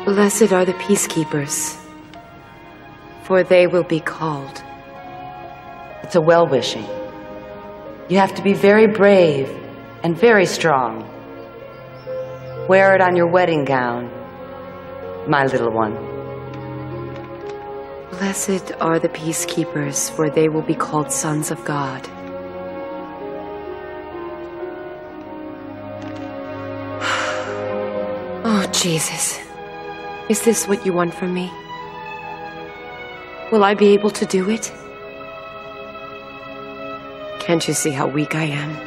Blessed are the peacekeepers, for they will be called. It's a well-wishing. You have to be very brave and very strong. Wear it on your wedding gown, my little one. Blessed are the peacekeepers, for they will be called sons of God. Oh, Jesus. Is this what you want from me? Will I be able to do it? Can't you see how weak I am?